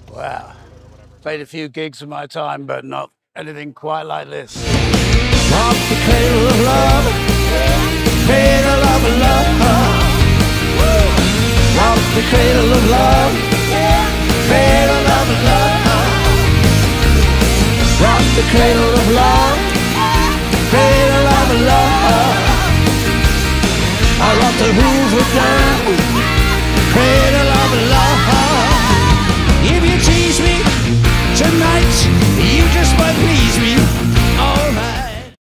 Wow. Played a few gigs in my time, but not anything quite like this. Rock the cradle of love, cradle of love. Rock the cradle of love, cradle of love. Rock the cradle of love, cradle of love. I rock the Hoover Dam.